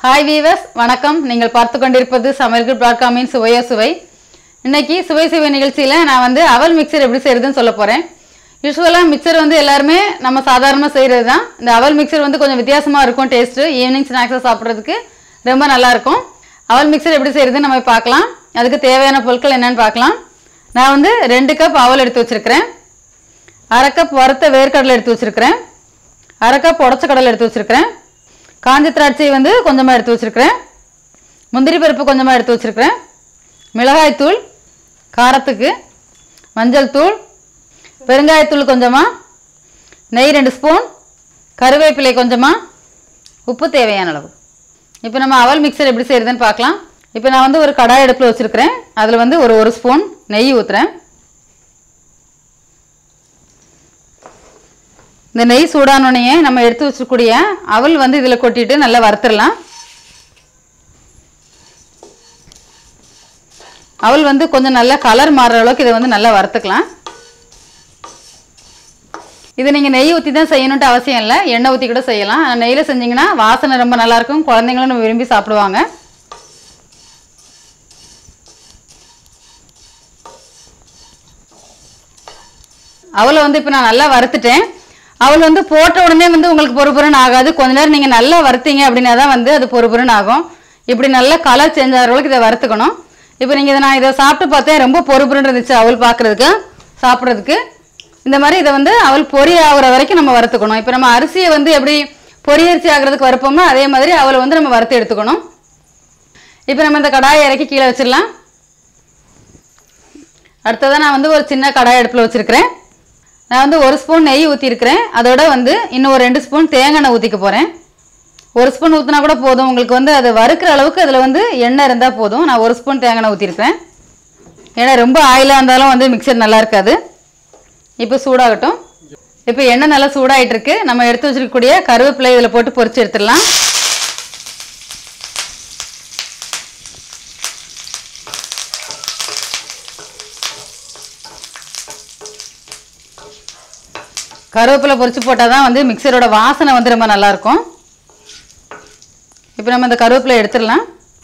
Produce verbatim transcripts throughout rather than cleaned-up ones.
Hi viewers, வணக்கம். நீங்கள் பார்த்து கொண்டிருப்பது சமையல்குட் டாட் காமின் சுவையோ சுவை. இன்னைக்கு சுவை சுவை நிகழ்ச்சியில் நான் வந்து அவல் மிக்சர் எப்படி செய்யறதுன்னு சொல்ல போகிறேன். யூஸ்வலாக மிக்சர் வந்து எல்லாருமே நம்ம சாதாரணமாக செய்கிறது தான். இந்த அவல் மிக்சர் வந்து கொஞ்சம் வித்தியாசமாக இருக்கும். டேஸ்ட்டு ஈவினிங் ஸ்நாக்ஸாக சாப்பிட்றதுக்கு ரொம்ப நல்லாயிருக்கும். அவல் மிக்சர் எப்படி செய்யறதுன்னு நம்ம பார்க்கலாம். அதுக்கு தேவையான பொருட்கள் என்னென்னு பார்க்கலாம். நான் வந்து ரெண்டு கப் அவல் எடுத்து வச்சுருக்கிறேன். அரை கப் வறுத்த வேர்க்கடலை எடுத்து வச்சுருக்கிறேன். அரை கப் உடச்ச கடலை எடுத்து வச்சுருக்கிறேன். காஞ்ச திராட்சை வந்து கொஞ்சமாக எடுத்து வச்சுருக்கிறேன். முந்திரி பருப்பு கொஞ்சமாக எடுத்து வச்சுருக்கிறேன். மிளகாய்த்தூள் காரத்துக்கு, மஞ்சள் தூள், பெருங்காயத்தூள் கொஞ்சமாக, நெய் ரெண்டு ஸ்பூன், கருவேப்பிலை கொஞ்சமாக, உப்பு தேவையான அளவு. இப்போ நம்ம அவல் மிக்சர் எப்படி செய்கிறதுன்னு பார்க்கலாம். இப்போ நான் வந்து ஒரு கடாய் அடுப்பில் வச்சுருக்கிறேன். அதில் வந்து ஒரு ஒரு ஸ்பூன் நெய் ஊற்றுறேன். இந்த நெய் சூடானோடனே நம்ம எடுத்து வச்சுக்கூடிய அவல் வந்து இதில் கொட்டிட்டு நல்லா வறுத்துடலாம். அவல் வந்து கொஞ்சம் நல்லா கலர் மாறுற அளவுக்கு இதை வந்து நல்லா வறுத்துக்கலாம். இதை நீங்கள் நெய் ஊற்றி தான் செய்யணுன்ட்டு அவசியம் இல்லை, எண்ணெய் ஊற்றி கூட செய்யலாம். ஆனால் நெய்யில் செஞ்சிங்கன்னா வாசனை ரொம்ப நல்லாயிருக்கும், குழந்தைங்களும் நம்ம விரும்பி சாப்பிடுவாங்க. அவலை வந்து இப்போ நான் நல்லா வறுத்துட்டேன். அவள் வந்து போட்ட உடனே வந்து உங்களுக்கு பொறுபொருன்னு ஆகாது. கொஞ்ச நேரம் நீங்கள் நல்லா வறுத்தீங்க அப்படின்னா தான் வந்து அது பொறுபொருன்னு ஆகும். இப்படி நல்லா கலர் சேஞ்ச் ஆகிற அளவுக்கு இதை வறுத்துக்கணும். இப்போ நீங்கள் இதை நான் இதை சாப்பிட்டு பார்த்தேன், ரொம்ப பொறுபொருன்னு இருந்துச்சு அவள் பார்க்குறதுக்கு சாப்பிட்றதுக்கு. இந்த மாதிரி இதை வந்து அவள் பொரி ஆகிற வரைக்கும் நம்ம வறுத்துக்கணும். இப்போ நம்ம அரிசியை வந்து எப்படி பொரியரிசி ஆகிறதுக்கு வறுப்போமோ அதே மாதிரி அவளை வந்து நம்ம வறுத்து எடுத்துக்கணும். இப்போ நம்ம இந்த கடாயை இறக்கி கீழே வச்சிடலாம். அடுத்ததான் நான் வந்து ஒரு சின்ன கடாய் அடுப்பில் வச்சுருக்கிறேன். நான் வந்து ஒரு ஸ்பூன் நெய் ஊற்றிருக்கிறேன். அதோட வந்து இன்னும் ஒரு ரெண்டு ஸ்பூன் தேங்காய் எண்ணெய் ஊற்றிக்க போகிறேன். ஒரு ஸ்பூன் ஊற்றினா கூட போதும். உங்களுக்கு வந்து அதை வறுக்கிற அளவுக்கு அதில் வந்து எண்ணெய் இருந்தால் போதும். நான் ஒரு ஸ்பூன் தேங்காய் எண்ணெய் ஊற்றிருக்கிறேன். ஏன்னா ரொம்ப ஆயிலாக இருந்தாலும் வந்து மிக்சர் நல்லா இருக்காது. இப்போ சூடாகட்டும். இப்போ எண்ணெய் நல்லா சூடாகிட்டு இருக்கு. நம்ம எடுத்து வச்சுருக்கக்கூடிய கருவேப்பிலை இதில் போட்டு பொரிச்சு எடுத்துடலாம். கருவேப்பிலை பொரிச்சு போட்டால் தான் வந்து மிக்சரோட வாசனை வந்து ரொம்ப நல்லாயிருக்கும். இப்போ நம்ம இந்த கருவேப்பிலை எடுத்துடலாம்.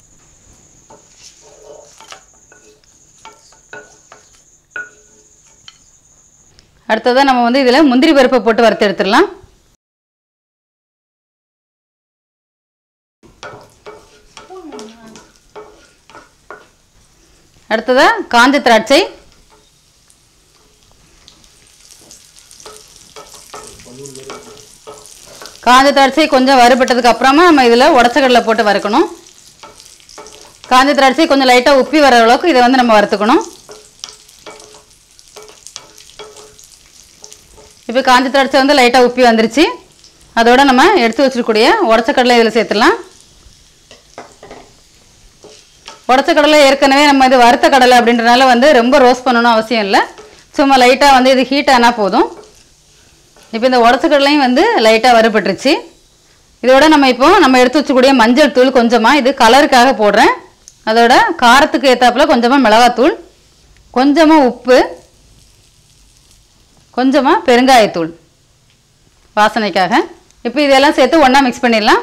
அடுத்ததான் நம்ம வந்து இதில் முந்திரி பருப்பை போட்டு வறுத்து எடுத்துடலாம். அடுத்ததாக காஞ்ச திராட்சை, காஞ்ச திராட்சை கொஞ்சம் வறுபட்டதுக்கு அப்புறமா நம்ம இதில் உடச்ச கடலை போட்டு வறுக்கணும். காஞ்ச திராட்சை கொஞ்சம் லைட்டாக உப்பி வர அளவுக்கு இதை வந்து நம்ம வறுத்துக்கணும். இப்போ காஞ்ச திராட்சை வந்து லைட்டாக உப்பி வந்துருச்சு. அதோட நம்ம எடுத்து வச்சிருக்கக்கூடிய உடச்ச கடலை இதில் சேர்த்துடலாம். உடச்ச கடலை ஏற்கனவே நம்ம இது வறுத்த கடலை அப்படின்றனால வந்து ரொம்ப ரோஸ்ட் பண்ணணும் அவசியம் இல்லை. சும்மா லைட்டாக வந்து இது ஹீட் ஆனால் போதும். இப்போ இந்த உடச்ச கடலையும் வந்து லைட்டாக வறுபட்டுருச்சு. இதோட நம்ம இப்போ நம்ம எடுத்து வச்சக்கூடிய மஞ்சள் தூள் கொஞ்சமாக, இது கலருக்காக போடுறேன். அதோட காரத்துக்கு ஏற்றாப்புல கொஞ்சமாக மிளகாத்தூள், கொஞ்சமாக உப்பு, கொஞ்சமாக பெருங்காயத்தூள் வாசனைக்காக. இப்போ இதெல்லாம் சேர்த்து ஒன்றா மிக்ஸ் பண்ணிடலாம்.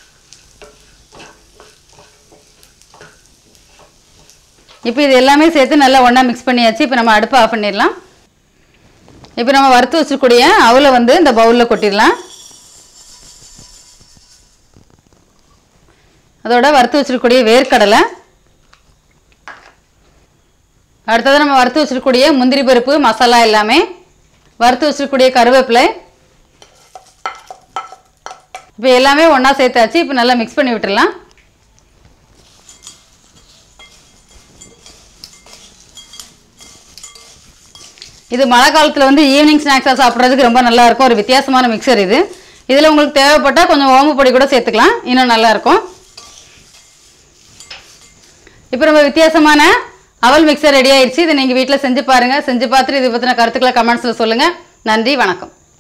இப்போ இது எல்லாமே சேர்த்து நல்லா ஒன்றா மிக்ஸ் பண்ணியாச்சு. இப்போ நம்ம அடுப்பை ஆஃப் பண்ணிடலாம். இப்போ நம்ம வறுத்து வச்சுக்கூடிய அவலை வந்து இந்த பவுலில் கொட்டிடலாம். அதோட வறுத்து வச்சுருக்கக்கூடிய வேர்க்கடலை, அடுத்தது நம்ம வறுத்து வச்சுருக்கக்கூடிய முந்திரி பருப்பு மசாலா எல்லாமே, வறுத்து வச்சுருக்கக்கூடிய கருவேப்பிலை, இப்போ எல்லாமே ஒன்றா சேர்த்தாச்சு. இப்போ நல்லா மிக்ஸ் பண்ணி விட்டுடலாம். இது மழை காலத்தில் வந்து ஈவினிங் ஸ்நாக்ஸாக சாப்பிட்றதுக்கு ரொம்ப நல்லாயிருக்கும். ஒரு வித்தியாசமான மிக்சர் இது. இதில் உங்களுக்கு தேவைப்பட்டால் கொஞ்சம் ஓமப்பொடி கூட சேர்த்துக்கலாம், இன்னும் நல்லாயிருக்கும். இப்போ நம்ம வித்தியாசமான அவல் மிக்சர் ரெடி ஆயிடுச்சு. இதை நீங்கள் வீட்டில் செஞ்சு பாருங்கள். செஞ்சு பார்த்துட்டு இதை பற்றின கருத்துக்களை கமெண்ட்ஸில் சொல்லுங்கள். நன்றி, வணக்கம்.